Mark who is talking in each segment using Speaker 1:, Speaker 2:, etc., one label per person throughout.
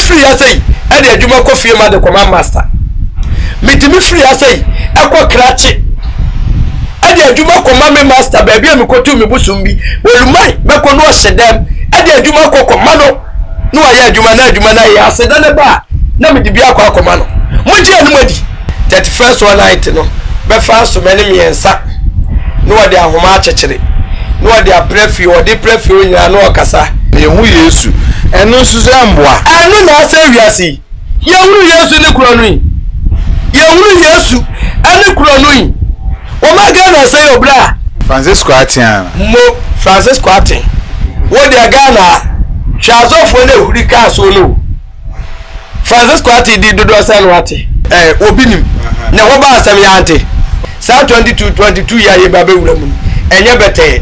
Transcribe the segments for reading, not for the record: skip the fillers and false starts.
Speaker 1: free asay e de adwuma ko fie ma de command master mitimi free asay e ko krache e de adwuma command master ba bia me ko tu me busum bi olumai me ko no hyedam e de adwuma ko commando no aye adwuma na ya aseda ne ba na me de bia ko commando mo je anu madi 31st one night no be fa so many miensa no de ahoma achechire no de aprefi o de prefi o nya no okasa
Speaker 2: yehu Yesu eno susu amboa
Speaker 1: anu na asa wiase yehu Yesu ne kuro no yi yehu Yesu ane kuro no yi o ma ga na say obra
Speaker 2: Francisco Atian
Speaker 1: mo Francisco Atian wo de Ghana chazofo na hurika so no Francisco Atian di dodo asa no ate obinim na wo ba asem ya ante sa 22 ya ye ba be wura mu enye bete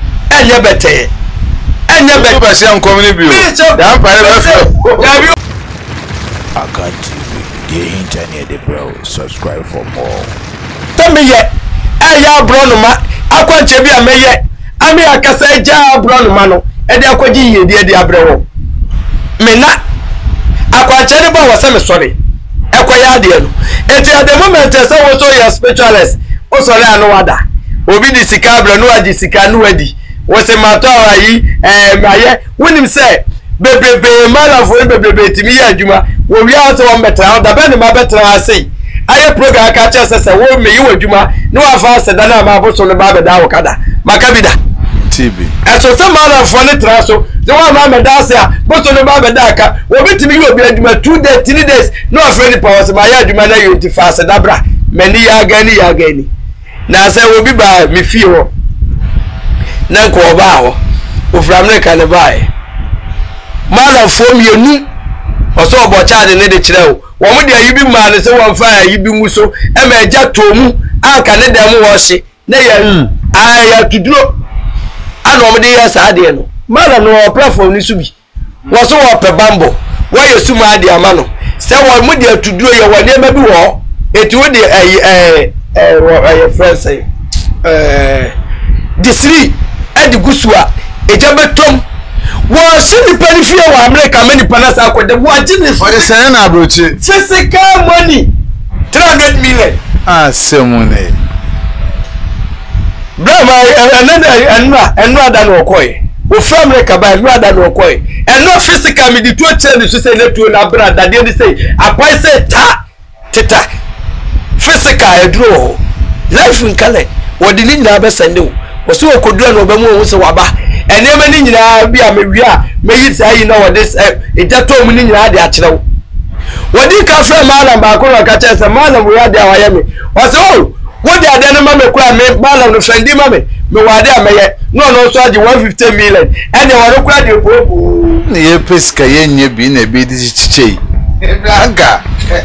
Speaker 2: ba si am komini bio dan pare ba fe
Speaker 3: Aka TV, the internet, the bro. Subscribe for more.
Speaker 1: Tell me yet, ya bronuma, akwanche bi ameye, ami akasa ja bronuma no, e de akwaji ye de abrewo. Me na akwanche ne ba wase me sorry. E kwa ya de no. Eti at the moment say wo so your specialist, o sorry anu wada. Obi di sika abro no agi sika no wadi. Wo se mato ayi maye, wonim say bebrebe mala fo bebrebe timi ya adwuma wo wi aso wo metra da be ne ma betra asei aye program ka cha sese wo me yi adwuma ne wa fa se da na ma bo so ne ba be da wo kada makabida
Speaker 2: TB
Speaker 1: eso se mala fo ne tra so de wa ma me da se a bo so ne ba be da ka wo bitimi yi obi adwuma 2 days 3 days no afre ni power se ma ya adwuma na yo ti fa se da bra meni ya gani na se wo bi ba mi fie wo na ko ba wo ofra America ne ba mala fom yenu oso obochaade ne de kire wo mo de ayibi ma ne se won fa ayibi mu so e ma eja tomu anka ne dem wo hye ne ya aya tuduro ana mo de ya saade no mala no platform ni subi wo so wo pe bambo wo yesu ma ade ama no se wo mo de tuduro ye wo ne ma bi wo eti wo de friends disri adi gusua eja betom wo shini penifie wa America many panas akwede wo agini
Speaker 2: for the sen na abrochi
Speaker 1: seseka money 300 million
Speaker 2: semune
Speaker 1: brama enna da no koy wo from America ba enna da no koy enna physical me di to change so say na to na bra da dey say apai say teta physical edro life in kale wo di ni na be sende wo so okodua no ba mu wo se waba enema ni nyina bia mewia meyi sai na wo this ejato mu ni nyina de akyerew wodi ka fra malam ba ko ka chese malam wo ya de awaye me wo se o wo de ade no ma me kura me malam no fendi ma me wade ameye no so age 150 million ene wo kura de bobo
Speaker 2: ni ye peska yenye bi na bi di chichei ebranka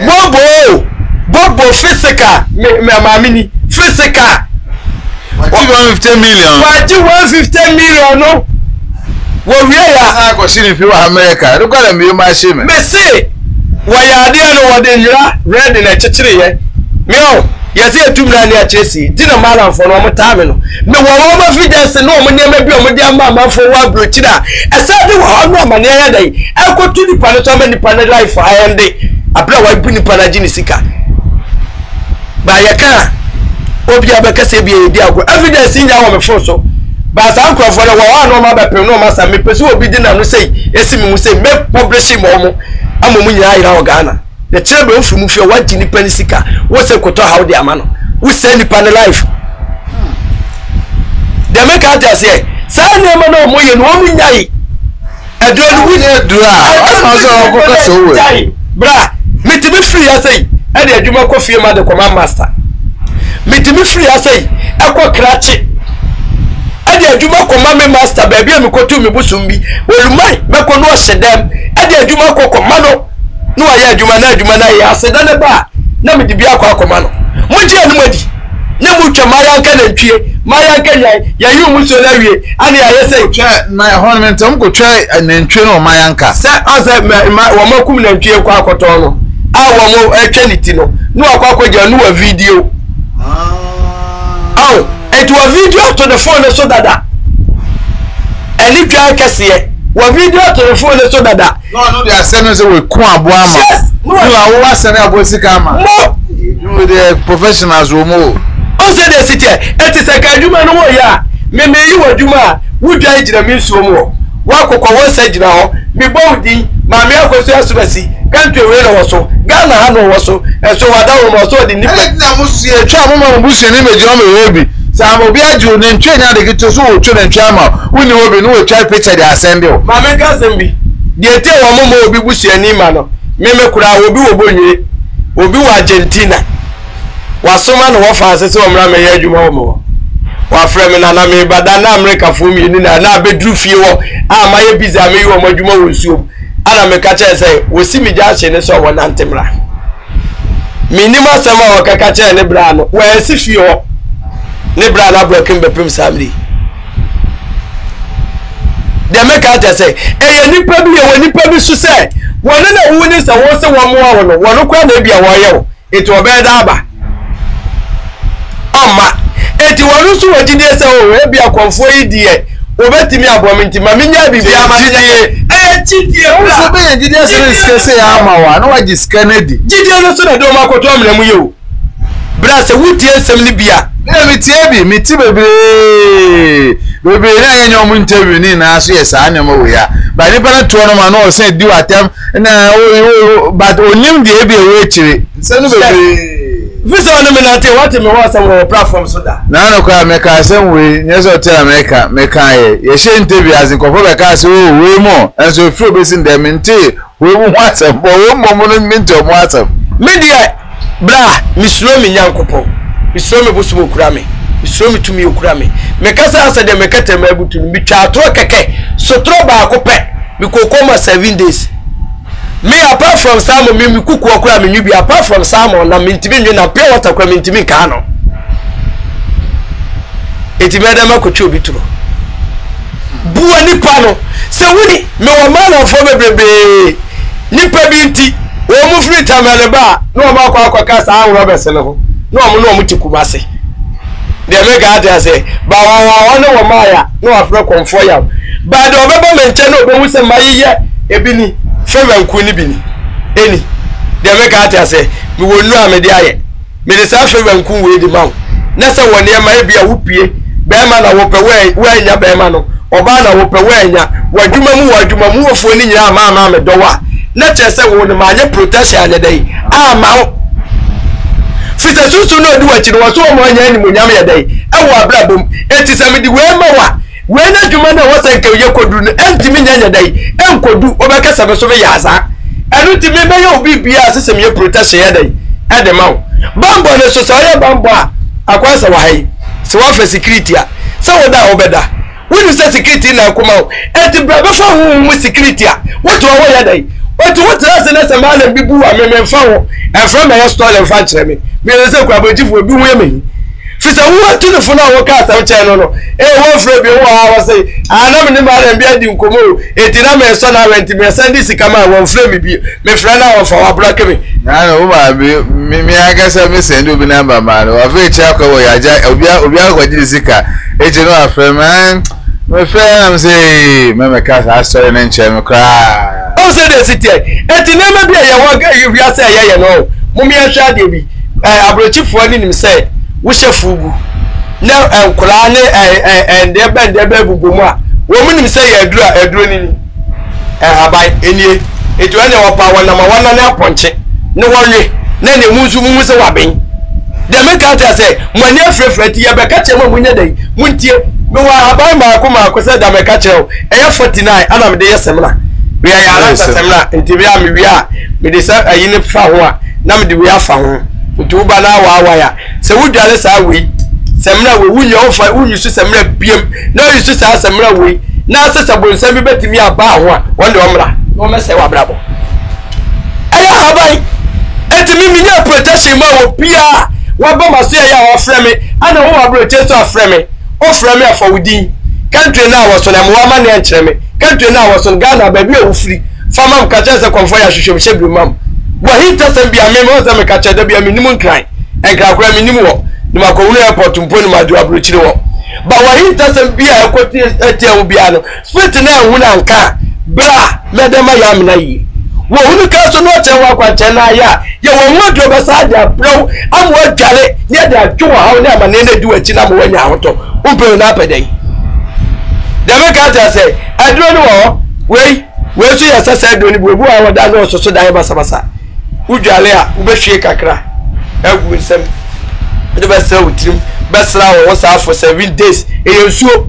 Speaker 1: bobo physical me mamini physical
Speaker 2: 150 million.
Speaker 1: Waji 150 million no. Wo wie ya
Speaker 2: ako shini fi wa America. Ruko na mi ma shi me.
Speaker 1: Me say wa ya de no wo de nyira red na chechire ye. Me o ye say etumra na chesi. Ti na malam fo no mo ta me no. Me wo ma fidence no mo ne ma bi o mo de ama fo wa brochira. Esa de wo no ma ne ya dai. E ko tu ni pa no to ma ni pa na life ayende. Abra wa bu ni pa na jini sika. Ba ya ka obi abekase bi edi agwo evidence nya wo me fo so ba sa nkrofo le wo no ma be pe no ma sa me pese obi di na no sei esi mi mu sei me publish mo mo amomu nya ira o Ghana the chebe ofu mu fie waji ni panisika wo se koto how de amano wo se ni pan life de make out say sa ni ma no mo ye no mu nya yi edo ni wi
Speaker 2: do a so ko so we
Speaker 1: bra mitimi free ya sei e de adwuma ko fie ma de command master mitimi free asay ekwa krache ade adwuma koma me master ba bia me kotu me busum bi olumai meko no hyedam ade adwuma kokoma no aye adwuma na ya aseda ne ba na me dibia akoma no mugye anu madi na mutwa mayanka na ntwie mayanka ya yi muso na wie ani aye say
Speaker 2: na honment am ko twa na ntwie no mayanka
Speaker 1: sa asa wo makum na ntwie kwa akoto no a wo mo etwaniti no akwa gya no wa video it was video to the phone so that any try kese wa video to phone so dada
Speaker 2: no they are saying say we kun aboama no awo wa sene abosika ama no the professionals wo mo
Speaker 1: o say the city eti ka adwuma no wo ya me yi wa adwuma wudwa gira mi nsuo mo wa kokko wo sa gira ho mi bawdi ma me akoso asubasi country we no wo so Ghana ha no wo so so wada wo no so di nipa
Speaker 2: na musu ye twa mo musu ni meji o me webi sa mo bi aju ne ntwe nya de gito so wo twa ne ntwa ma woni wo bi no wo twa picture de assemble o
Speaker 1: ma me ka sembi de te wo mo obi busuani ma no me kura obi wo bonye obi wa Argentina wasoma no wo fa asese wo mra me ye adwuma wo mo wa frame na me bada na America fo mi ni na bedru fie wo ma ye biza me wo adwuma wo nsuo ana me ka che say wo si mi ja che ne so wo na ntemra minima sama wo ka che ne bra no wa si fie wo ne bra na broken be prim family de me ka che say ye nipa bi ye wo nipa bi su say wo ne na wo ni sa wo se wo mo wo no wo no kwa na bia wo ye wo eto be da aba amma eti wo su wo jide se wo e bia konfo yi die obetimi abominti maminya bibia manye chidie
Speaker 2: wo so be jide se riske se ama wa no wa jiske na di
Speaker 1: jide no so na do makoto amna mu ye o bra se wutie sem ni bia
Speaker 2: na mi tie bi mi ti bebre na yenyo mu interview ni na so yes anya mo ya ba ni bana to no ma no se di watem na but onim de e bi e we chire se no bebre
Speaker 1: visa on me na te what me was on platform so da
Speaker 2: na no kwa me ka sem we nyeso te America me ka ye she interview as nkofo be ka se we mo enso fro be sin dem nte we mu WhatsApp bo we mo mo no minto mo WhatsApp
Speaker 1: media bra misro mi nyankopon misro me busumo kura me misro mi tumi okura me ka sa asa de me kete ma butu mi twa atro keke sotro ba akopɛ mi kokoma 7 days me apart from salmon me kuku okura me nwi apart from salmon na mintimi nwi na pure water kwa mintimi ka no eti me da makotwe obi turo buwa nipa no se wuni me wo man of bebrebe nipa bi nti wo mu free time ba no ma akwa ka sa an Robert ne ho no mu tikumase de me ga ade ase ba wa no wo maya no afre konfo ya ba de obeba menche no obehu se mayiye ebi ni favor nku ni bi ni eni de me ga ade ase mi wonu amede aye me de sa favor nku we di mawo na se woni e ma e bia wupie be ma na wo pe we nya be ma no oba na wo pe we nya wadwuma mu wofo ni nyina ma me dowa na che se wo ni ma anya protection anya dai ma fisa susu no di wachi no so mo anya ni munyam ya dai e wo abrabom eti se me di we ma wa we na dwuma na wo se nke ye kodu no entimi nya dai enkodu obekasa be so be yaza enu ti me be ye obi bia se me ye protection ya dai e de ma bambo ne so so ye bambo a akwasa wa hai se wa fa security a se wo da obeda woni se security na kuma eti bra be fa hu mu security a woto wo ya dai what else na se ma na bibu wa me fa wo e from my store and fa kire me le se kwa bojifo bi hu me fisa wo to the phone wo ka sa che no wo fro bi wo ha wo say ana me ni ma na bia di nkomo eti na me so na rent me send this kama wo fro me bi me fra na wo fa wa block me
Speaker 2: na no ma bi mi aga se me send obi number ma no wa fe cha ko wo ya ja obi akwa ji sika e je no afre man me fe am say me ka sa story na nche me kra
Speaker 1: o say the city eti na me bia ye wo ga yu bia say ye no mo mi ahwa de bi abrochifo ni nim say wo shefugu na nkura ne ndebe bubu mu a wo mu nim say ye aduro ni abai enie etu ene wo pa wona ma wona na aponche ne wowe na ne mu se waben de me ka ta say mo ne afrefreti ye be ka che mo munya dai muntie me wa abai ma ko say da me ka che o e 49 ana me de ye semna we ya ala semna nti a me wi a me de sa ayine fa ho a na me de we afa ho nti ba na wa ya se wudwale sa we semna we wunya ofa wunyu su semna biem na yu su sa semna we na asesa bonsam bi betimi aba ho a wonde omra no me se wa brabo aya abai etimi minya protection ma wo pia wa ba maso ya wa frame ana wo wa bro cheso aframe o frame afa wudin country na wo so na mo ma na enkyere me country na wo so Ghana ba bi e firi fama ka chese konfo ya hwehwe hwehwe mam wa hita sem bia me mo za me ka chede bia me nimu nkran enkra kora me nimu wo ni makowunu airport mpo ni madu abrochire wo ba wa hita sem bia ekoti etia wo bia no split na ehuna nka bra medema ya mna yi wo hunu ka so no chewa kwa chena ya ye wo nwodo be sa dia bro amu adware ne dia twa ha ne amane na di wachi na mo wanya hoto umpe na apedai da me ka ta say aduro no wo we so ya sasa aduro ni bubu a woda no so da basa basa udwale a ubehwie kakra agu nsem de be sa wutirim be sra wo sa for 7 days eyensuo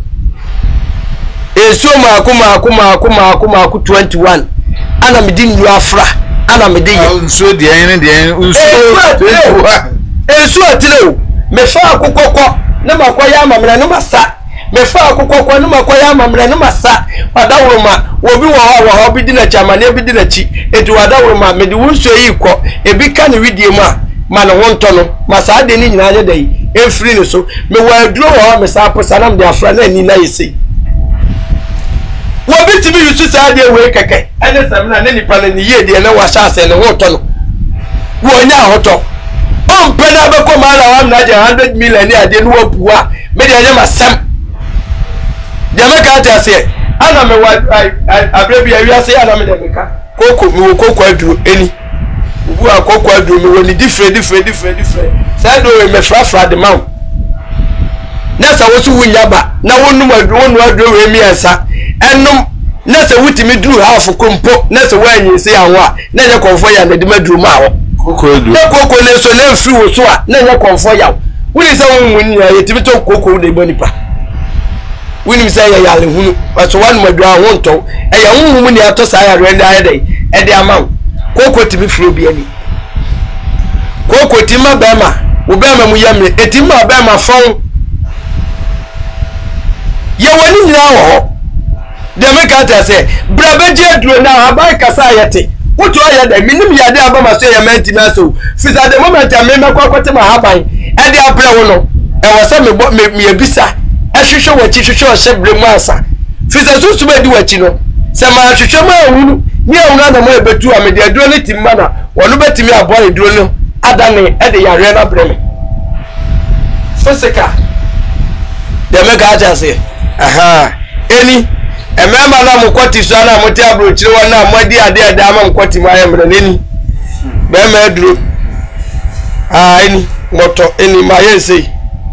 Speaker 1: ma 21 ana medi nyu afra ana medi ye
Speaker 2: nsuo de yen nsuo 21
Speaker 1: ensuo atire me fa akokoko na makoya amamre no masa me fa akokoko na makoya amamre no masa wadawroma obi wo ha bi di na chama na bi di na chi eti wadawroma medi wunsuo yi kọ ebi ka ne widie mu a ma no wonto no masa ade ni nyina anye dai efri ne so me wa duro wo me sa posanam de afra na ni na yesi wo bitimi yusu sa de we keke ene samna ne nipa na ni ye de na wa sha se ne wonto no wo nya hoto on pena be ko ma na wa na je 100 million ni ade no wapuwa me de anya masam de me ka ta se ana me wa abrebi awia se ana me de me ka koko mi wo koko aduro eni ubu akoko aduro mi wo ni different say do we me fra de man na sa wo su wunya ba na wonu aduro we mi ansa enum na sa wutimi duru half kompo na sa wanyi se anwa na ye konfo ya na de maduru ma wo
Speaker 2: koko aduro
Speaker 1: na koko le so na mfiri wo so a na ye konfo ya wuni sa won wuni ya yetimi to koko de bonipa wuni sa ya yale hunu waso wan maduru a wonto e ya hunhu ni ato sa ya renda ya dai e de ama koko timi firi obi ani koko tima bema wo bema mu yamre etima bema fon ye wani nyina wo de me ka ta se brabeje duro na abai kasa yete woto aya da minim ya de abama so ya menti na so fisa the moment ya me kwakwate ma haban e de abra wo no e wasa me ebisa ehwehwe wachi hwehwe o shebre mu asa fisa so su be di wachi no se ma hwehwe ma hunu ni ehuna na mo ebetu a me de duro ni timma na wono betimi aboy duro no adane e de ya re na breme fisika de me ka ta se aha eni emema na mkwati so na moti abrochire wona amadi ade ade ama mkwati ma yemre neni be ma duro eni moto eni ma yense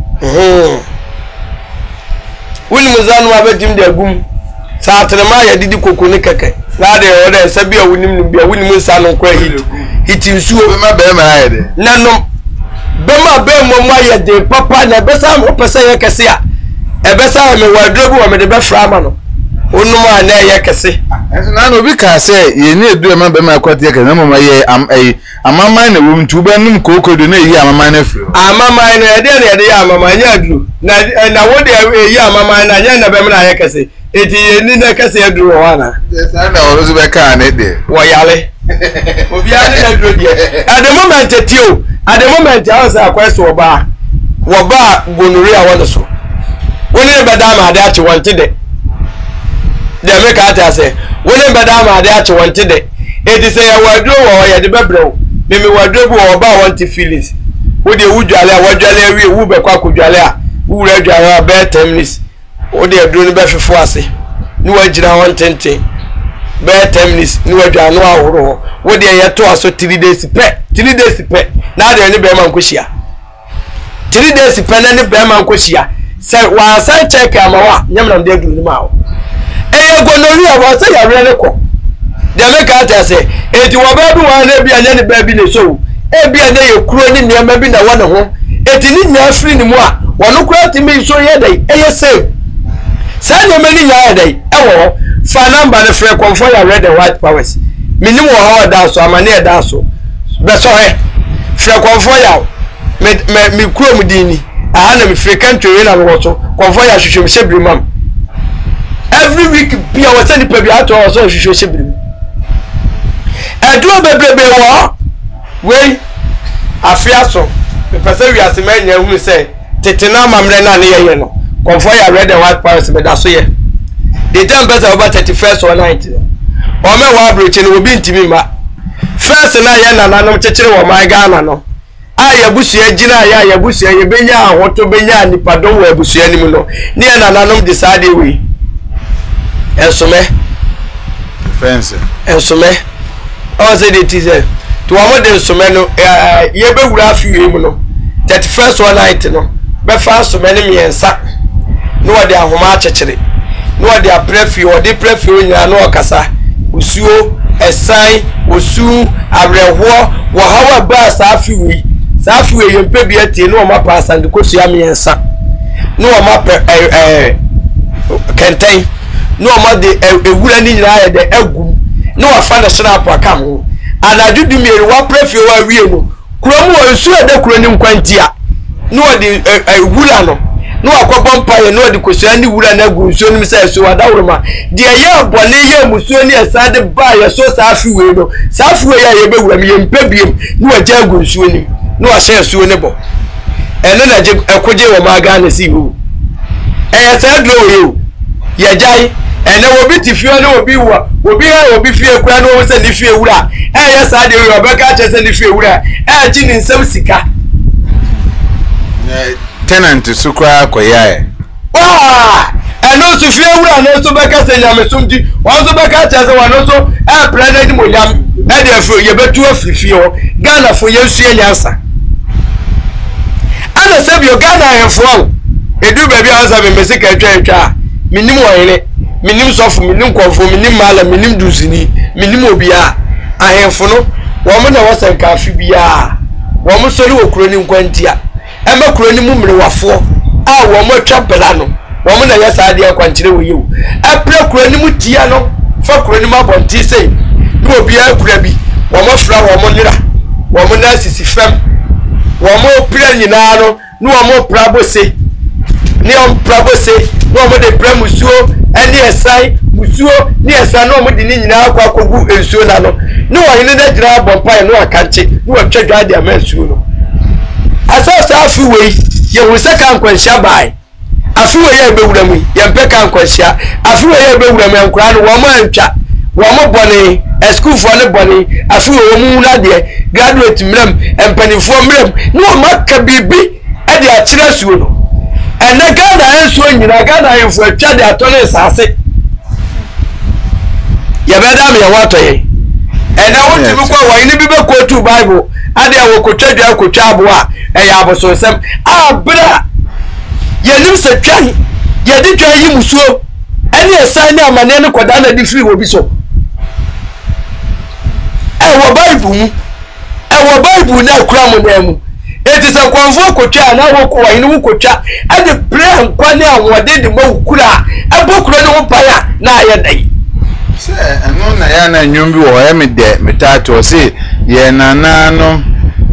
Speaker 1: wuni muzanu abedim de agum saatere ma ya didi kokoni keke na de oda sabi a wunim no bia wuni musanu kwa hiti nsuo
Speaker 2: be ma ya de
Speaker 1: nanom be ma be mo ma ya de papa na be sa mo pese ya kese a ebesa me wadrobu wa me de be fra ma no onum a na ye kese
Speaker 2: enso na no bi ka se ye ni edu ma be ma kwati ye na mama ye amama na wum tu be num kokodo na yi amama na firi
Speaker 1: amama na ye de ya amama nya aduru na wo de yi amama na nya na be me na ye kese eti ye ni na kese aduru wa na
Speaker 2: yes na wo zo be ka na de
Speaker 1: wo yale obi ani na duro de at the moment I was akweso oba gonorrhea won so woni be da ma de achi wanti de me ka ta se woni be da ma de achi wanti de eti se ya wadro wo ya de bebrew me wadro bu wo ba wanti feelings wo de wudwale wadwale wi wu be kwa kodwale a wu ra dwale a be 10 minutes wo de aduro ni be fefo ase ni wajira won tenten be 10 minutes ni wadwa no ahoro wo de ya to aso 3 days pe na de ni be ma nkohia 3 days pe na ni be ma nkohia se wa san check amawa nyamna de aduru ni ma wo gonorrhea wa say ya re ko de me ka ta say eti wo ba bi wa na bi anya ni ba bi ne so e bi anya ye kuro ni niam bi na wona ho eti ni nya free ni mu a wono kuro ti mi so ye dai e ye save say no many ya dai e wo fa number ne free comfort ya red and white powers minim wo ha da so amane e da so be so he free comfort ya me kuro mu dini aha na me free country we na wo so comfort ya hwehwem shebri mam every week be our send people out to so hwehwe shebri edu bebrebe wo we afia so the person we asemanya hu say tetena mamre na ne ye no comfort ya red and white powers be da so ye the time better over 31st or 90 o me wa abrochi no obi ntimi ma first na ye na nanom chechire wo my Ghana no aya busua gina aya busua ye benya ahoto benya nipadon wo busua nim no ne na nanom decide we esome
Speaker 2: fence
Speaker 1: ensome o say the teaser to wa mo de ensome no ye be wura afiwe mu no 31st one night no be fa ensome ne miensa no wa de ahoma achechire no wa de aprefi o de prefi onyira no okasa usuo esan osu abreho wo hawa ba safiwe yempe bi ati no ma pa asandikosu ya miensa no ma kenten no ma de ewura ni nyira ya de agum no wa fa na shrap aka ho anaju du mieri wa prefi wa wie no kuromu wa nsu ade kuroni nkwantia no wa de ewura no akobọ mpaye no de kosia ni wura na agu nsu nim sai so wadawroma de ye bole ye musuo ni esade ba ye so safiwe no safiwe ya ye bewura mi yempe biem no wa ja agu nsu nim no wa share nsu ne bo ene na je ekoje wo ma ga na si ho sa dro yo ye jai ene wo bi ti fie no obi wa obi fie kura no wo se ni fie wura ye sa de yo be ka che se ni fie wura ji ni nsam sika
Speaker 2: tenant sukra koyae
Speaker 1: eno so fie wura no so be ka se nyame somdi wo so be ka che se wa no so president mo yam de fo ye betu afifie ho Ghana fo ye sue nyansa ana se bi o Ghana hefo edu ba bi ansa be mesika atwa minim oyere minim sofu minim konfo minim mala minim dusini minim obia ahefo no wo mo na wosan kafi bia wo mo sori okuro ni nkwantia ema kuro ni mumre wafo a wo mo atwa bela no wo mo na yesa de akwankyere wo yewu apre kuro ni mutia no fa kuro ni mabonti sei ni obia kura bi wo mo fra wo mo nira wo mo na sisi fam wo mo pre nyina no ni wo mo prabose ni on prabose no mo de premusuo eni esai musuo ni esa no mo de ni nyina akwa kogu ensuo na no ni wo hene na gira bompa no akanche ni wo twedwa de amansuo no asasa afiwe ye wo seka nkwanhia bai afiwe ye bewura mu ye mpeka nkwanhia afiwe ye bewura mu ankura no wo mo antwa wo mo bone school for ne bone afiwe wo mu na de graduate mrem empanifo mrem ni wo maka bibi e de akira suo no ene Ghana enso nyina Ghana enfo atwa de atone sase ye beda me ye wato ye ene wonti bi kwa wani bi be quote Bible ade wo kotwadwa abo a ya aboso sem abra ye nim se twan ye di twan yi musuo ene esan ni amane ne koda na di free wo bi so wo Bible na kura mu na mu eti se kwanfo kotwa na wo ko wani wo kotwa ade pray nkwa ne awode de ma kura abokuro ne wo paya na aye dai
Speaker 2: se eno na ya na nyumbi wo ya me de metato se ye nanano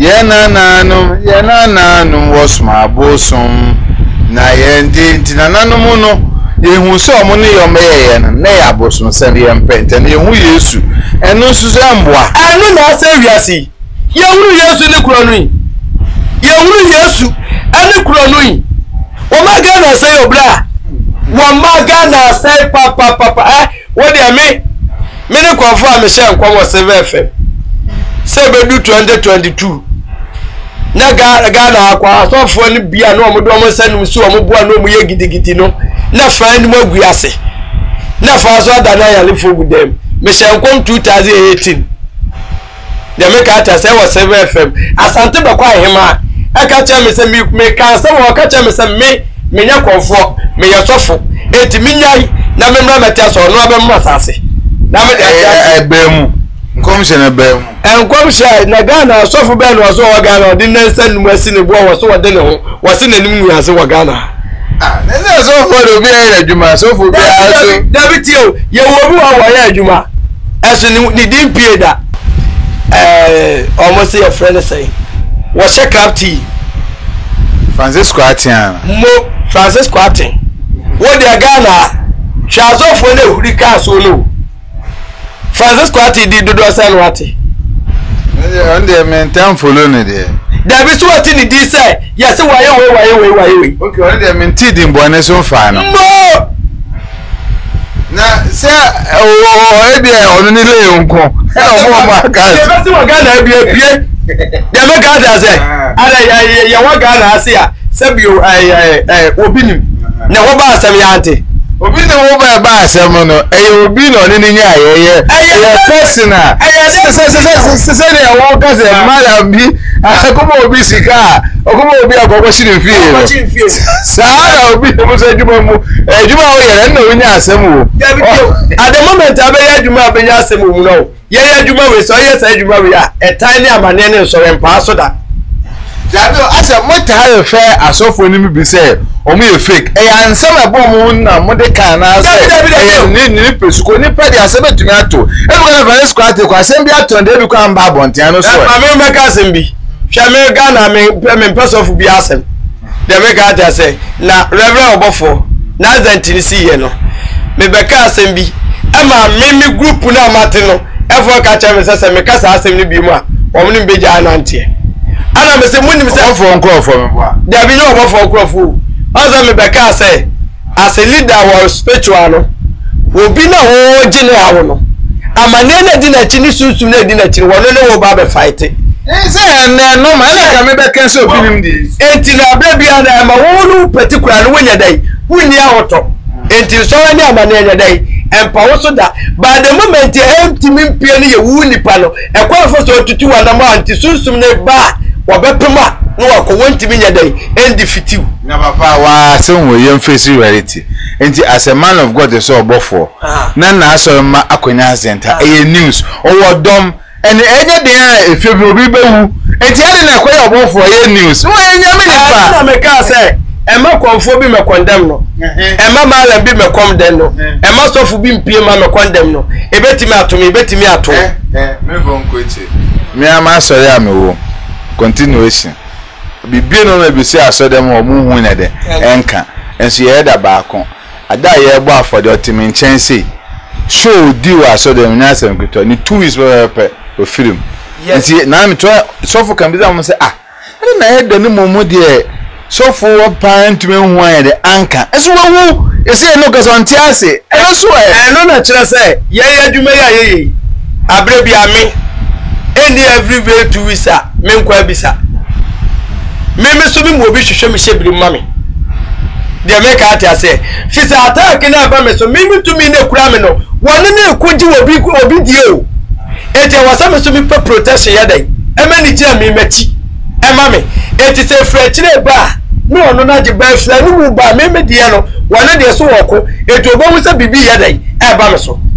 Speaker 2: was my bosom na ye ndi nanano mu no ye hu se omo ne yo meye na ya bosom se ye mpente na ye hu Yesu eno susu amboa
Speaker 1: anu na ase wiase ye hu Yesu ne kuro no yi ye hu Yesu ane kuro no yi o ma ga na say obra wo ma ga na say papa wo de me ne kwafo a me hye nkwa wo 7 FM se bedu 2022 na Ghana akwa asofo ni bia no omodo omo sanum su omo bua no omo ye gidigidi no na fa ni mo guase na fa so ada na ya lefo gudem me hye nkom 2018 de me ka ta se wo 7 FM asante ba kwa hema aka cha me se me ka se wo ka cha me se me nya konfo me ye sofo enti minyai na me mra meta so no abem asase na me de
Speaker 2: ebemu commissioner bem
Speaker 1: commissioner na Ghana sofo be no so wa Ghana odi na sanu asi ne bo wo so wode ne ho wo se nanim mu ase wa Ghana
Speaker 2: na so for do bi na adwuma so for bi aso
Speaker 1: David ye wo bi wa ya adwuma eso ni din pie da almost your friend say wo she captain
Speaker 2: Francisco Atian
Speaker 1: wo de Ghana chazofo na hurika so no Francisco Atian di dodo san wate
Speaker 2: on the maintain follow ne there
Speaker 1: David so wate ni di say yes waye
Speaker 2: okay on the maintain di mbone so fa no na se o e onu ni le nko o mo ma ka
Speaker 1: se se wa Ghana e bie ya me Ghana say ala ya wa Ghana say a se bi obinim na wo ba asem ya ante
Speaker 2: obi ne wo ba asem no obi no ne nya ayeye personal se ne wo ka se madam bi akomo obi sika okomo obi akoko shiri fie saa obi mo se juma mu juma wo yere na onya asem wo
Speaker 1: at the moment abeya adwuma abenya asem mu no ye adwuma we so ye sa adwuma we a etan ne amane ne so rempa so da
Speaker 2: Jado asa mota ha fe asofo ni bi say omo ye fake ansam abom na mo de kan na say ni pesuko ni pedi asebe tumi ato e bu na vale squad ko asem bi ato de bi ko amba abonten no so
Speaker 1: ma me meka asem bi hwa me Ghana me pesofu bi asem de me ka ta say na reverend obofo na zantini si ye no me beka asem bi ama me group na mate no efo ka cha me say me ka sa asem ni bi mu a omo ni beja anante ana me se munim se
Speaker 2: for me boa
Speaker 1: da bi no for crofo oza me beka say as a leader or spiritual no obi na wo gine awo no amane na di na chi ni susum na di na chi wono ne wo ba be fight
Speaker 2: say na no ma na ka me beka so obi nim di
Speaker 1: enti na bra bia na ma wo no particular no wonya dai wunni awoto enti so wani amane nya dai empa wo so da by the moment empty mimpie ne ye wu nipa no e kwa fo so tutu wa na ma anti susum ne ba wabepema no wakowantimi nya dai endifitiw
Speaker 2: na papa wa sen wo yem face reality enti as a man of God so obofo na aso ma akonya center e news owo dom ene enye de a efebi obi bewu enti ene na akonya obofo e news wo enya me nipa
Speaker 1: na me ka say e ma konfo bi me condemn no e ma mala bi me condemn no e ma sofu bi mpie ma me condemn no e betimi ato
Speaker 2: me von ko eche me ama sori amewo continuation bibie no na bisi asodem o mu hu ne de enka enso ye da baako ada ye gbo afode otimi nchense show di wa asodem nya asem kito ni 2 weeks pe o film nti na me to sofu kan bi za mo say na ye da ni momo de sofu wo parent me hu an de anka enso wo ese no ka so ntiase enso
Speaker 1: no na kire say ye adwuma ya ye abre bi ame any every way 2 weeks me nkwa bisa me so bi mo bi hwehwe me hyebiri mame de me ka ata say fisa attack na ba me so me to me na kura me no woni na ekoji obi die o ete wasa me so bi protection ya dai e ma ni gira me machi e ma me ete se fra kire ba no no na je ba fra ni mu ba me die no woni de so woko ete obo se bibi ya dai e ba me so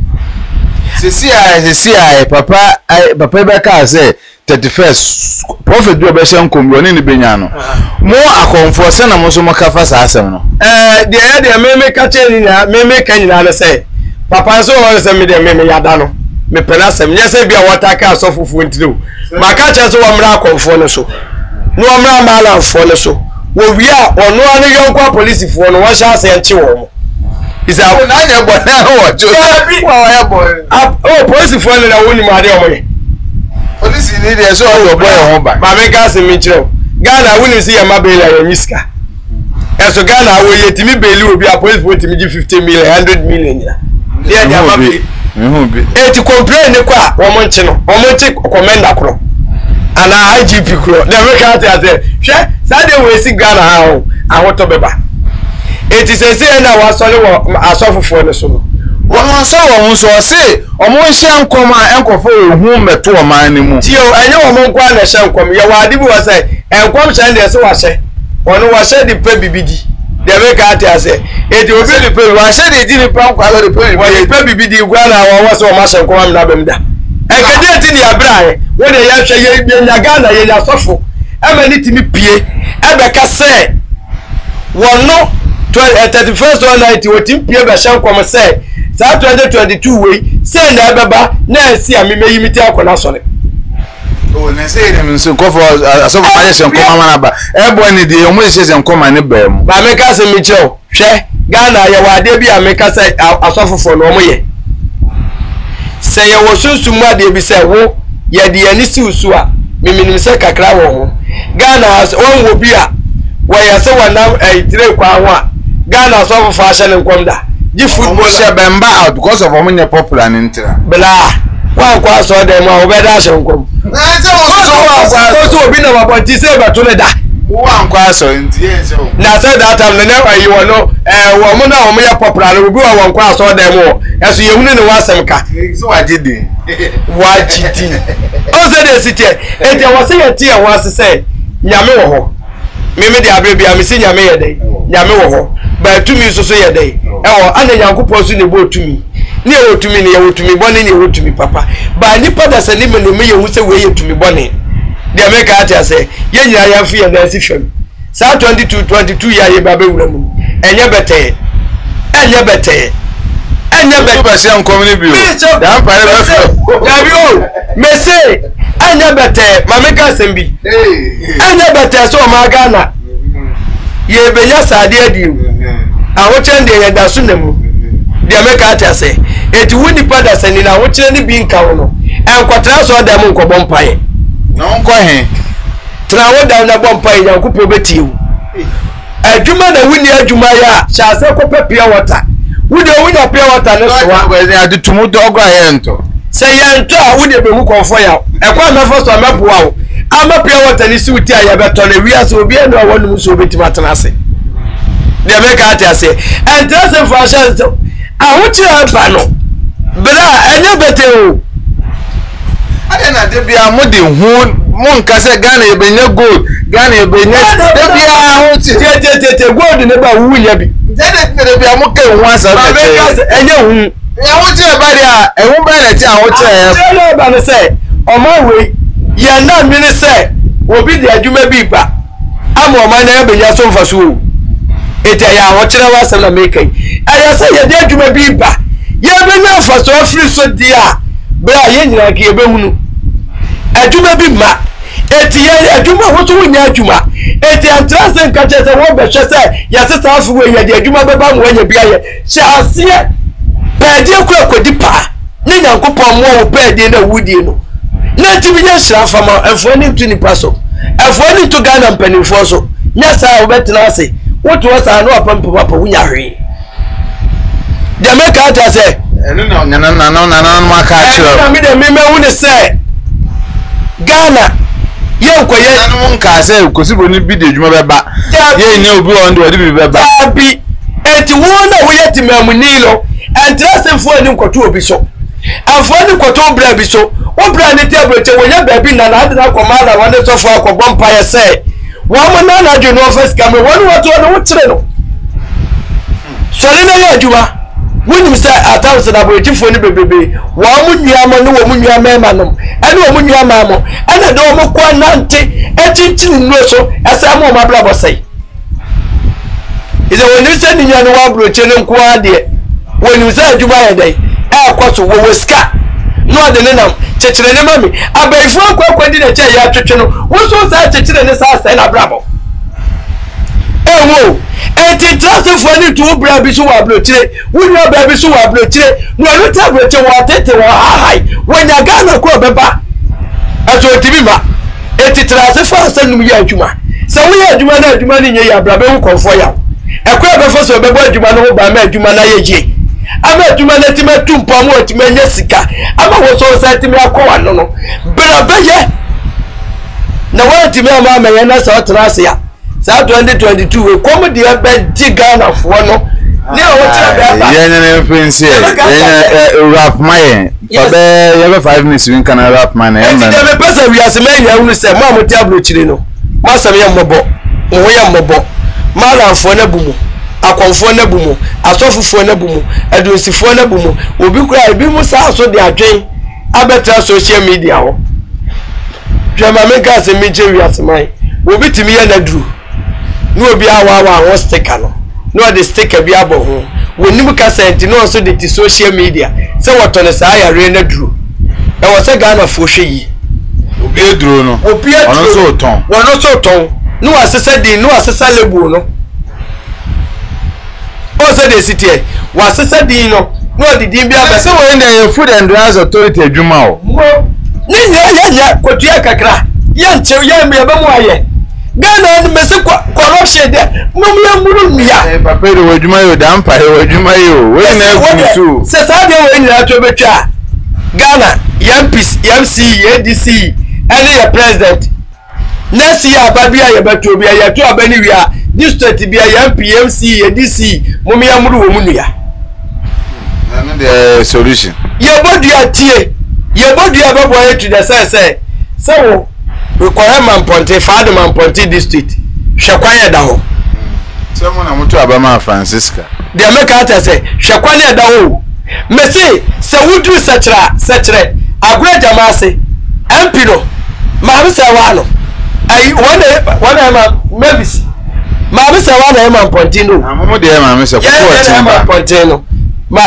Speaker 2: sisi papa be ka say 31st prophet do be shen komro ni benya no mo akonfo se na mo so mo ka fa sa asem no
Speaker 1: de me ka che ni na me ka nyina na say papa so wo se me de me yada no me pena asem nya se bia wata ka so fufu ntiro ma ka che so wo mra akonfo no so no mra mala fo no so wo wi a ono anu yonkwa police fo no wo sha se nche wo mo isa wo na nya bo na wo jo wa ya bo police fo no na woni ma de o mo
Speaker 2: police ni de so yo boy ho ba
Speaker 1: ma me gas mi chiro Ghana woni si ya mabela ya miska eso Ghana wo yetimi beli obi a police for timi 50 million 100 million ya ya mabe eti complain ne kwa wo mo nche no wo mo nche commander kro ana IGP kro de me ka ta say hwe sa de we si Ghana ha ho ahoto beba eti se na wa sole wo asofofo ne so no
Speaker 2: won so won so se omo hye nkom a enkofo ehu meto o man ni mu
Speaker 1: ti o enye wo mo nkwa na hye nkom ye wa dibi wa say enkom hye de se wa hye wono wa hye di pe bibidi de me ka ati ase eti obi di pe wa hye de di ni pa nkwa de pe wa de pe bibidi gwa na wa so ma hye nkom am na bem da enkede eti ni abra ye wo de ya hye ye nya Ghana ye ya sofo ama ni timi pie ebe ka se wono 31st one night wo tim pie be hye nkom se sa 2022 we say na beba na si ameme yimiti akona sore
Speaker 2: o na say dem so ko for aso for aje sen ko mama na ba e boy ni de o mo se sen ko ma ni ba mu
Speaker 1: ba me ka se mi cheo hwe Ghana ye wa de bi ameka say asofofo no mo ye say ye wo sunsumu ade bi say wo ye de ani si usu a miminim se kakra wo ho Ghana won wo bi a wo ye se wonam tire kwa ho a Ghana asofofo a hye nkom da di football
Speaker 2: se bemba out because of omunye popular nintira
Speaker 1: bla wa kwa so dem a obeda hye nkom
Speaker 2: na se wo
Speaker 1: so obi na wabonti se beto ne da
Speaker 2: One class or in the end.
Speaker 1: Now said that time the never you know woman or me popular will go one class or demo as you wouldn't want some car.
Speaker 2: So I did it.
Speaker 1: Why cheating? Also the city and there was a tear was to say Yamo. Mimi the baby I'm seeing Yame a day. Yamo. But to me so say a day. Oh, and then Yanko post in the boat to me. Near to me, one in your to me, papa. But Nipa that's a limit to me who say way to me bonnet. The America say, Yen I am fear the system. Sa 22 year baby woman. And you better. And you better. And you better some community. May say, and you better, Mamaka Sembi. And you better so Magana. Ye Benyasa dear you. I watch and they are soon. The America say, it wouldn't put us and in our watching being counted. And quatrass or the monk of Bompire.
Speaker 2: No, quite.
Speaker 1: Travel down the Bompire, and could probate you. A Juma the winner Jumaya shall say pure water. Would you win a pure water? No,
Speaker 2: they are the two dog I enter.
Speaker 1: Say, Yanto, would you be hook on fire? A quite my first time up. Wow, I'm a pure water, and it's with I have a we are so be no one who's so bit matanasi. The America say, and that's a fashion. I want you to panel, but I never tell.
Speaker 2: I didn't be a muddy moon cassette Ghana, be no good. Ghana, be no good in about who you be. Then it be a mocker once a day. And you, I want you about it. I won't buy it. I want to
Speaker 1: say, on my way, you're not minister, will be there. You may be back. I'm on my neighbor, you're so for sure. It I watch was and making. I say you dare to be back. You have been there for so free so dear. But I ain't like you. I do not be mad. It's a Juma who to win your Juma. It's a trust catches a one but she said, yes, it's half way. You Juma when you be here. Shall see it. But dear Quack with the pa. Nina coupon more bed in a wood, you know. Not to be just from a funny to the parcel. A funny to Ghana and penny for so. Yes, I will bet say. What was I know upon Papa Winery? The America say, no,
Speaker 2: my catcher.
Speaker 1: I mean, the women would say, Ghana, young quiet,
Speaker 2: one castle, because it wouldn't be the Juma back. Ye no blue on the back.
Speaker 1: Be and to one away at Mamunilo and dress him for a new quarter be so. And for the quarter be so. What brand the table when your baby and I had a commander wanted to for a vampire say. One man I do know first coming, one what channel. So then Juma. When you say a thousand of waiting for the baby, one would you have no woman, your mamma, and no woman, your mamma, and a dog of 190, a chin no so, as I know my brother say. Is it when you send in your wabro channel quad, when you say Juma a day, I quite was scat. No, the name, Chechene Mammy. I beg for a quite in a chair, your channel. What was that Chechene house and a bravo? Eh, whoa, and it doesn't funny to baby so I blow today. We know baby so I blow today. No, I don't have to high when you're gonna go back. As well, Timima, it is fast and we are Juma. So we are Juma in your brother who come for you. A crab of us will be Jumano by me, Jumana Ye. I met humanity, my two power to me, Jessica. I'm also said to me, I call no, but I bet you. No one to me, Mamma, and I saw Tracia. South 2022, we come the bed Ghana for no.
Speaker 2: Prince rap my for 5 minutes we can rap my name.
Speaker 1: The person we are saying, I will say, Mamma Tablo Chilino, Master Yambo, Oyambo, Mala for Nebumu. A conforna bumu, a soft for Nebumu, a dosi for Nebumu, will be crying, Bimus also their drain. I better social media. Jamaica and Nigeria as mine will be to me and a drew. No be our one sticker. No, the sticker be able home. When you can send no also the social media. So what on the side I really drew. There was a gun of Fushi.
Speaker 2: Be a drone, no, be a so tongue.
Speaker 1: One also tongue. No assessor, no assessor lebuno. Also, the city was a dino. No, the Dimbia,
Speaker 2: so when the food and drugs authority, Jumao.
Speaker 1: Yeah, Kotia Kakra. Yan Cherry, Yabamoye. Ghana and Messico corruption there. Mumia,
Speaker 2: Papa, would you my damp? Would you my way?
Speaker 1: Says I don't know to be Ghana, Yampis, MC, ADC, and the president. next year babia ye beto bia ye to abani wia district bia ye PMC ye DC mumi amuru wo mu nua
Speaker 2: na the solution
Speaker 1: ye bodua tie ye bodua bebo ye to the say wo we kware Mamponte faade Mamponte district hwekwan ye da ho
Speaker 2: so mo na mutu abama Francisca
Speaker 1: de make ata say hwekwan ye da ho me say se wudu sechre agura jamase MP no ma be say wa no ai wana ma mebisi ma be say wa na Mamponte no
Speaker 2: amomo de ma me say kokko timba
Speaker 1: Mamponte no ma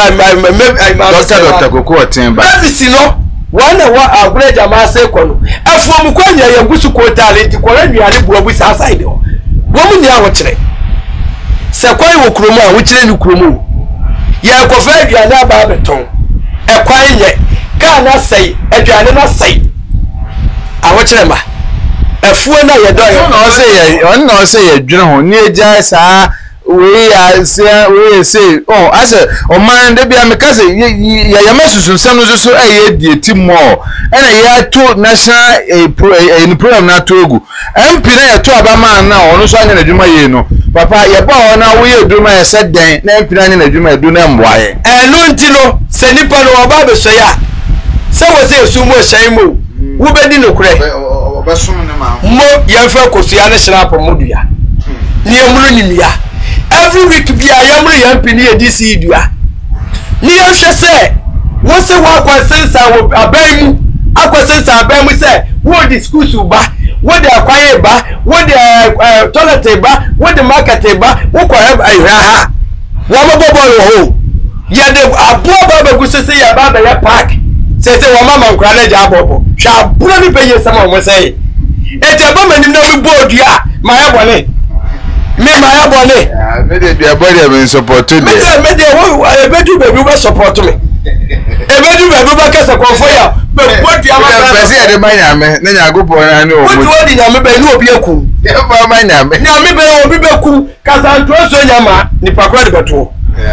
Speaker 2: Dr. Kokko timba
Speaker 1: mebisi no wana wa agure jama se kono afuom kwanya ya gusu ko talent ko ranuare buabu sa side ho wo mu ni awo kire se kwai wo kromo a wo kire ni kromo ya ko fa aduane aba beton e kwai nye ka na sei aduane na sei awo kire ma afuo na ye do
Speaker 2: on no say ye dwene ho ni eja sa we say oh as o man de bia me kase ya masusun sanu so aye die timo ena ya to national in program na togu MP na ya to abama na onu so anya na dwuma ye no papa ye ba ona wo ye dwuma ye se den na MP na anya na dwuma edu na mboaye
Speaker 1: enu ntilo se nipa no oba be so ya se wo se esu mo hyan mo wo bedi no kure
Speaker 2: obesum ne ma
Speaker 1: mo ye fa kosia ne hira po modua ni emuru nimia every week bi ayamru yampi ni edisi dua ni yehwe se wo se wa kwasensa wo abaimu akwasensa abaimu se wo di school su ba wo di akwaye ba wo di toilet ba wo di market ba wo kwa ha wo mabobo ho ye de abo ba gusu se ya ba ya park se wo mama nkra na ja abobo sha buro ni peye sama wo se ete ba manim na mi bodua ma ya bole me ma ya bole
Speaker 2: me de bia body me support me
Speaker 1: de wo ebedu baby be support me ebedu baby be kasa konfo ya be body ama
Speaker 2: na pese de manya me na nya gopo na ni o
Speaker 1: wo ti wodi nya me be ni obi eku
Speaker 2: e ba manya me
Speaker 1: nya me be obi be ku kasa nto so nya ma ni pakwa de beto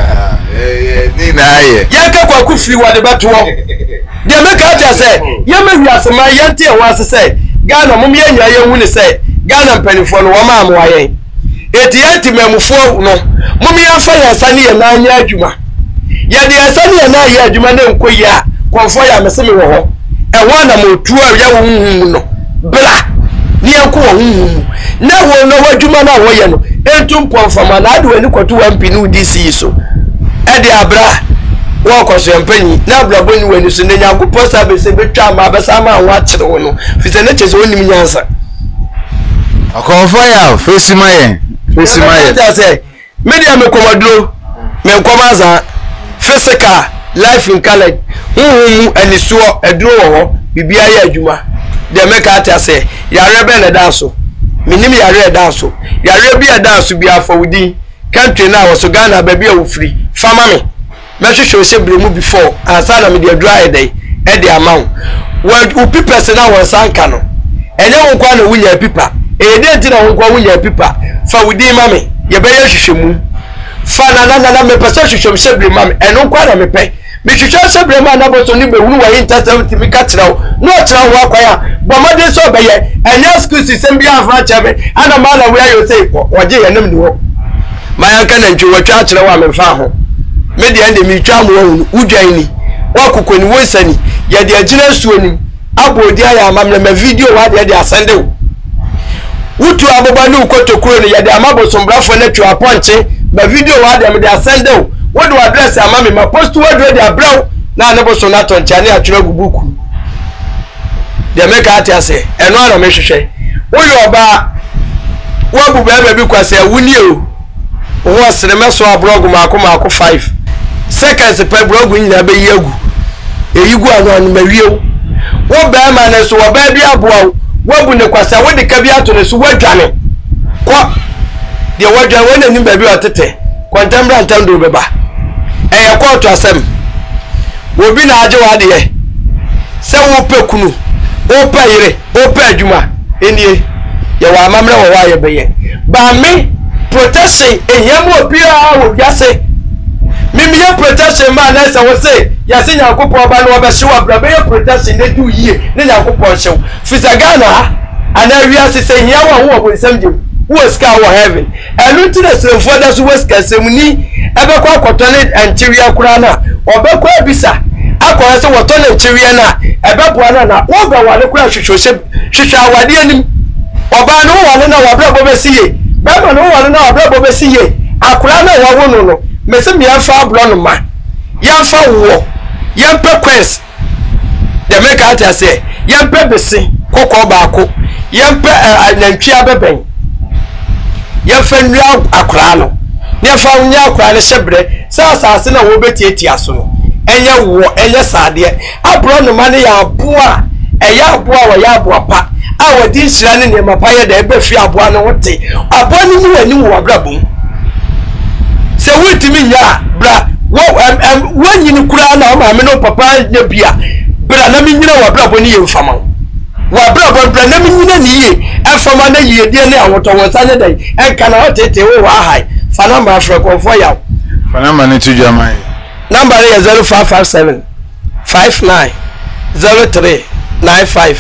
Speaker 2: ni na ye
Speaker 1: ye ka kwa ku free wa de beto de me ka ja se ye me wi asema ye nte e wa se se Ghana mum ye nya ye hu ni se Ghana mpanifo no wo ma amwa ye eti memufo no mumi afa ya sani ye na anya adwuma ye de sani ye na ya adwuma na nkoyi a konfo ya meseme wo ho e ho na motu a ya wo hu no bla ni enko wo hu na wo no adwuma na wo ye no entum pomfama na ade wani kwato wa mpini DC so e de abra wo koso mpanyi na abra boni wani so ne nya gopo sa be se betwa ma besa ma wa kire wo no fise ne chese onim nyansa
Speaker 2: akonfo ya face maye
Speaker 1: media me komaduro me komaza physical life in college anisuo eduro wo bibia ya adwuma de make ata say yare be na danso minim yare danso yare bi danso bi afawudi country na wo so Ghana ba bi a wo free fama me hwehwe se bremu before asana me de dry day e de amount wo people se na wo sanka no enye wo kwa na wunya pipa de nti na wo kwa wunya pipa fawudi mame ye be hwehwemu fa na me pese hwehwem se bremu mame eno kwa na me pe me hwehwe se bremu na bo so ni be hunu wa intercept mi ka tirawo no tirawo akwa ya bomade so be ye enye school system bi afra chebe ana ma na we ayo say oje ye nem ni wo mayanka na ntwe watwa tirawo amemfa ho me de ande mi twa mo hunu udwan ni wa kokoni wonsani ye de agina suoni abodi aya amamle ma video wa de asende wo utu aboba ni ukotokuro ni yade amabo sombrafo na twa ponche ba video wa de asende wo do address amame ma post wo do de abraw na ne bo so na toncha ne atwere gubuku de make ati ase eno ana me hwehwe wo yo ba wo bu ba bi kwase wuni o wo sere meso abrog mako 5 seconds per brog nyina be yagu eyigu anu mawie wo ba ma na so wo ba bi aboa wo bu ne kwasa wo de ka bi ato ne so wadwane ko de wadwane wona nim ba bi otete kwantambra ntando beba eye ko to asem wo bi na age wa de se wo pekunu wo payire wo padwuma enie ye wa amamre wo wa ye beye ba me protection ehia mo bia wo biase mimi ye protection ma na se wo se ya se nyakopo ba no ba hye wa bra be ye protection ne du yie ne nyakopo hye fisa Ghana and then we are saying here who will send you who is car heaven and look to the same for that was Casemuni ever call cotton and Chiria Kurana or Beko Bisa. I call us what on Chiriana about Buana over one crash Shisha Wadian Obano one our brother see Baba no one our brother see Akurana Wawono Messamia far blonde Yan fa wo yan pe quest the make out say yan pe bese kokko baako yan pe nantwia beben yan fa nwia akura no yan fa nwia akura ne hyebre sa na wo betieti aso no enye wo enye sade abro no ma ne ya aboa eya aboa wa ya aboa pa a wodi nhira ne mapa ye da ebe fi aboa no wote aboa ni mu ani wo abrabom se witimi nya bra when you cry now, my no papa, your beer, but I never knew what Braboni you from. What Brabon, Branamina ye, and from another year, dear now, what I was Saturday, and cannot take over high. Fanama for fire.
Speaker 2: Fanama to Jamai.
Speaker 1: Number 0557 59 03 95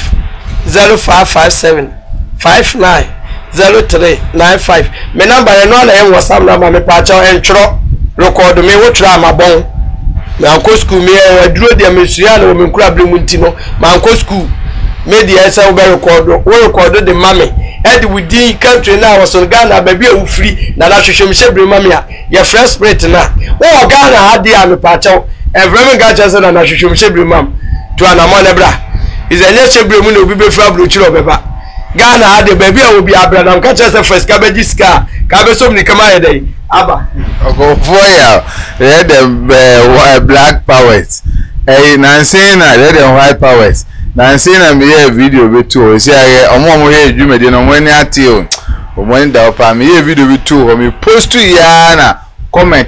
Speaker 1: 0557 59 03 95. My number and was some number, my patch and tro. Record me what try my bon. My uncle school me I drew the Messiah woman crab Muntino. My uncle school made the SL record the mammy. Ed within country now was on Ghana baby free. Now that should share mamma. Your first spirit now. Oh Ghana had the army patch out. And Reverend Gatchas and I should share mam to an amonebra. Is a nature brimon will be from Blue Beba. Ghana had the baby will be a brother. Catch us the first cabbage scar. Cabesom Nikamaya day. Abba.
Speaker 2: Okay, for you, they had black powers. Hey, Nansina, they had white powers. Nansina, me a video with two. See, I'm more here, you made in when you're till. When the me a video with two, or me post to Yana. Comment.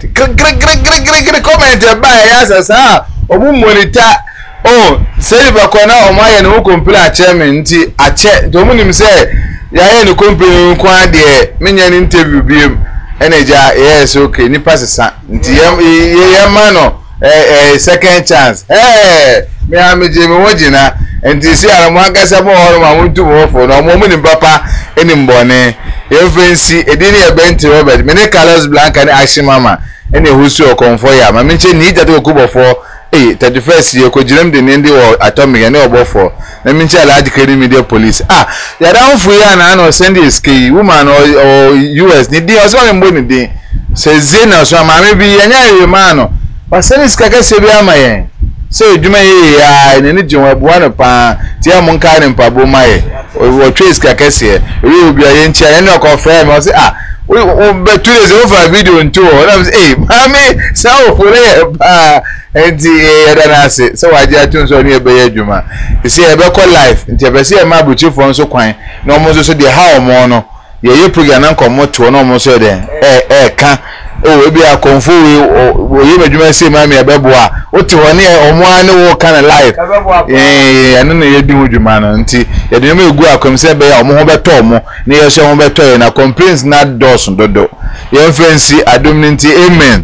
Speaker 2: Comment by us, or monitor. Oh, say Bakona or my and who complain chairman, a check. Don't him say, Yaya, no company, quite dear, minion interview beam. Energy, yes, okay. Ni pass sa. Nti ye mano second chance. Me am je me wojina. Nti si ara mo agasa mo horo ma wontu mo fo no mo ni papa eni mbone. Ye fancy edini e benti Robert. Me ne Carlos Blanca ni action mama. Eni husu okonfo ya. Ma me nche ni jate okubofo. 31st year ko jirem de ndi wo atomic ne obofo. Na me nche Alhaji Keri Media Police. Ya down fu ya na no send is key woman or US ni di oso mbo ni di. Se zena so ma me bi anya ye ma no. Ba send is kaka se bi ama yen. So eduma ye ya ne ni jinwa buwa no pa ti am nka ne mpabo maye. O trace kaka se. Ri obi aye nchi ene no confirm o say we but 2 days over video into I was mami so for enti na say so waje atun so ne be adwuma you see e be call life enti be say ma buchi fo nso kwan na omo so de how omo no ye program na nkomo to no omo so de ka o ebi akonfo we ye adwuma say mami e be boa o ti ho ne omo ane wo kana life anu na ye di adwuma no enti ye de me egu akom say be omo ho beto omo ne ye so ho beto na complaints na dos dodo ye fancy adom nti amen.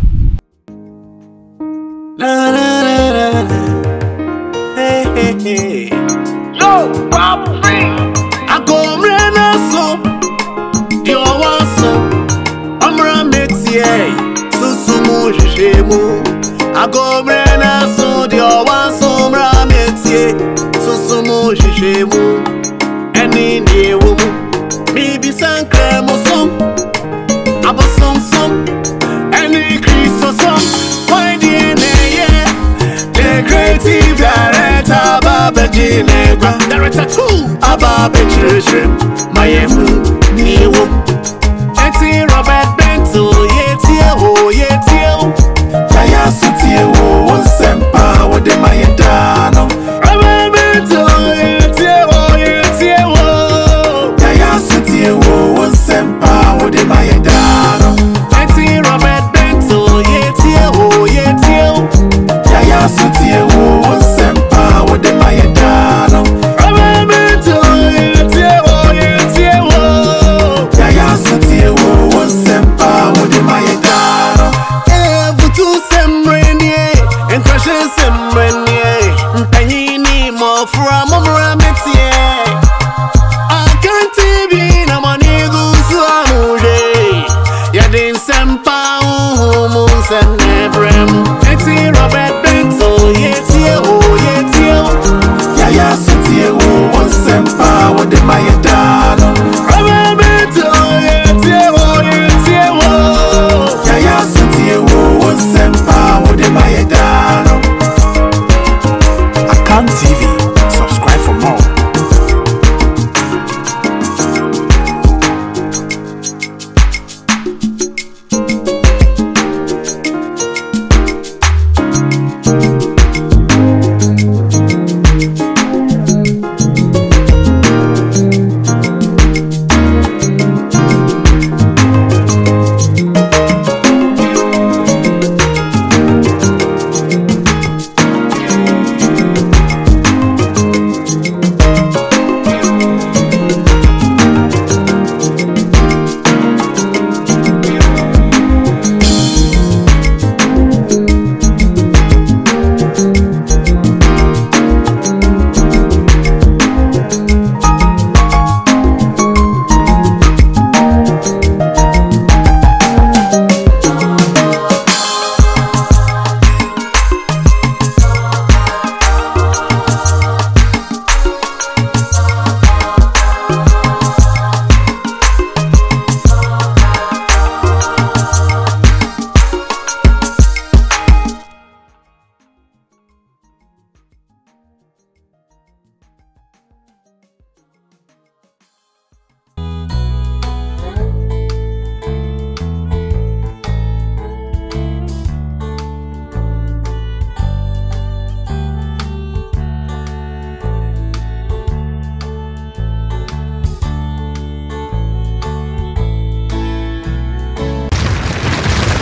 Speaker 4: Hey. Yo, Bob Free. I go rena so. You want so. I'm Ramexie. Susumu Shemu. I go rena so. You want so. Ramexie. Susumu Shemu. Any day woman. Maybe some creme or some. Aba some. Any crease or some. Why DNA? The creative director, Baba Jinegra. Director 2, Ababa Children. Mayemu, Niwo. Eti Robert Bento, Yetio. Jaya Sutio, Sempa, what the Mayadano. Robert Bento, Yetio. Jaya Sutio, Sempa, what the Mayadano. Eti Robert Bento, Yetio. Jaya Sutio, Sempa, what the Mayadano. Jaya Sutio, Sempa, what the Mayadano. Ever to Sembrenie, and Precious Sembrenie.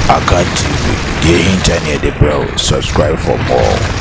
Speaker 3: Aka TV, the internet, bro. Subscribe for more.